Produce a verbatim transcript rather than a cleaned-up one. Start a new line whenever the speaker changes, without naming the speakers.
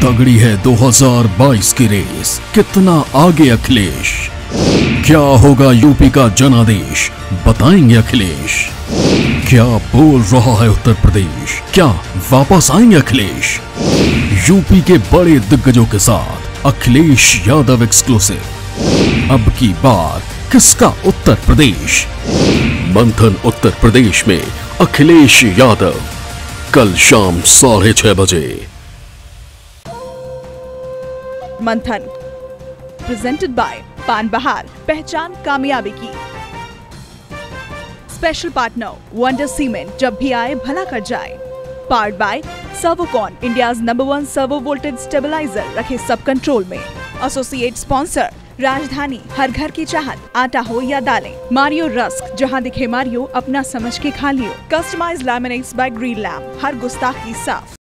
तगड़ी है दो हज़ार बाईस की रेस, कितना आगे अखिलेश। क्या होगा यूपी का जनादेश, बताएंगे अखिलेश। क्या बोल रहा है उत्तर प्रदेश, क्या वापस आएंगे अखिलेश। यूपी के बड़े दिग्गजों के साथ अखिलेश यादव एक्सक्लूसिव। अब की बात किसका उत्तर प्रदेश। मंथन उत्तर प्रदेश में अखिलेश यादव, कल शाम साढ़े छह बजे।
मंथन प्रेजेंटेड बाय पान बहार, पहचान कामयाबी की। स्पेशल पार्टनर वंडर सीमेंट, जब भी आए भला कर जाए। Powered by Servokon, India's number one servo voltage stabilizer, रखे सब कंट्रोल में। एसोसिएट स्पॉन्सर राजधानी, हर घर की चाहत, आटा हो या दालें। मारियो रस्क, जहां दिखे मारियो अपना समझ के खा लियो। Customise laminates by Greenlam, हर गुस्ताखी साफ।